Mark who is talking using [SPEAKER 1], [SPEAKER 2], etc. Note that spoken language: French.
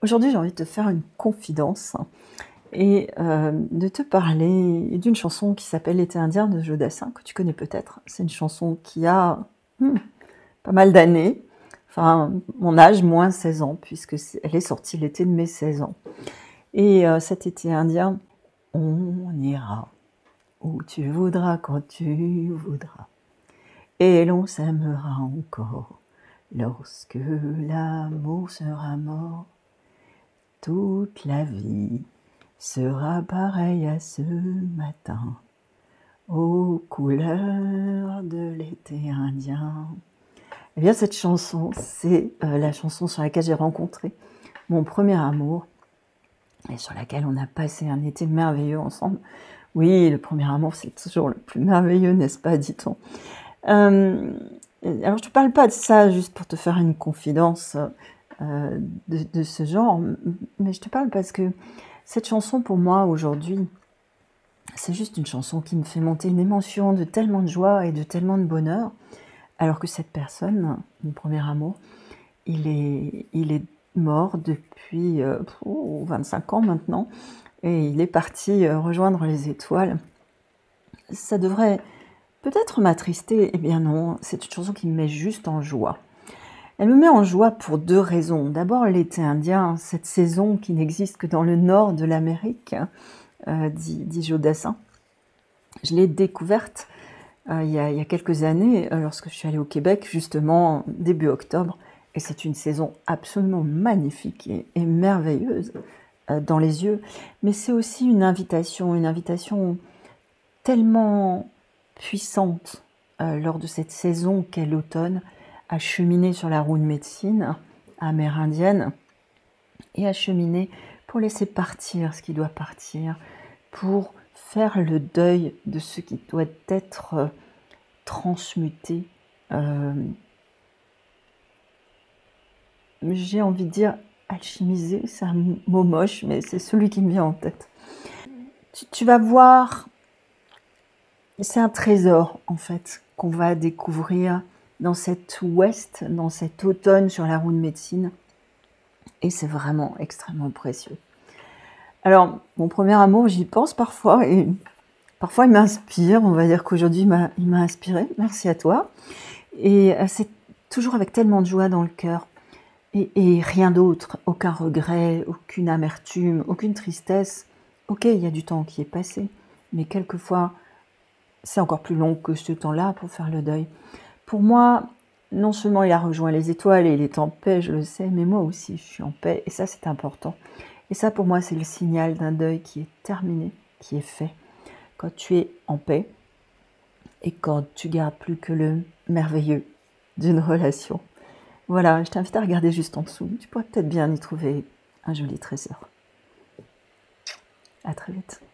[SPEAKER 1] Aujourd'hui, j'ai envie de te faire une confidence et de te parler d'une chanson qui s'appelle «L'été indien» de Joe Dassin, que tu connais peut-être. C'est une chanson qui a, pas mal d'années, enfin mon âge, moins 16 ans, puisque elle est sortie l'été de mes 16 ans. Et cet été indien, on ira où tu voudras, quand tu voudras, et l'on s'aimera encore lorsque l'amour sera mort. Toute la vie sera pareille à ce matin, aux couleurs de l'été indien. Eh bien, cette chanson, c'est la chanson sur laquelle j'ai rencontré mon premier amour et sur laquelle on a passé un été merveilleux ensemble. Oui, le premier amour, c'est toujours le plus merveilleux, n'est-ce pas, dit-on. Alors, je te parle pas de ça juste pour te faire une confidence de ce genre, mais je te parle parce que cette chanson, pour moi, aujourd'hui, c'est juste une chanson qui me fait monter une émotion de tellement de joie et de tellement de bonheur, alors que cette personne, mon premier amour, il est mort depuis 25 ans maintenant, et il est parti rejoindre les étoiles. Ça devrait peut-être m'attrister. Eh bien non, c'est une chanson qui me met juste en joie. Elle me met en joie pour deux raisons. D'abord, l'été indien, cette saison qui n'existe que dans le nord de l'Amérique, dit Joe Dassin. Je l'ai découverte il y a quelques années, lorsque je suis allée au Québec, justement début octobre. Et c'est une saison absolument magnifique et merveilleuse dans les yeux. Mais c'est aussi une invitation tellement puissante lors de cette saison qu'est l'automne, à cheminer sur la route de médecine amérindienne et à cheminer pour laisser partir ce qui doit partir, pour faire le deuil de ce qui doit être transmuté. J'ai envie de dire alchimisé, c'est un mot moche, mais c'est celui qui me vient en tête. Tu vas voir, c'est un trésor en fait qu'on va découvrir dans cet ouest, dans cet automne sur la route de médecine, et c'est vraiment extrêmement précieux. Alors, mon premier amour, j'y pense parfois, et parfois il m'inspire. On va dire qu'aujourd'hui il m'a inspiré. Merci à toi. Et c'est toujours avec tellement de joie dans le cœur, et rien d'autre, aucun regret, aucune amertume, aucune tristesse. Ok, il y a du temps qui est passé, mais quelquefois c'est encore plus long que ce temps-là pour faire le deuil. Pour moi, non seulement il a rejoint les étoiles et il est en paix, je le sais, mais moi aussi je suis en paix, et ça c'est important. Et ça pour moi c'est le signal d'un deuil qui est terminé, qui est fait. Quand tu es en paix et quand tu gardes plus que le merveilleux d'une relation. Voilà, je t'invite à regarder juste en dessous. Tu pourrais peut-être bien y trouver un joli trésor. À très vite.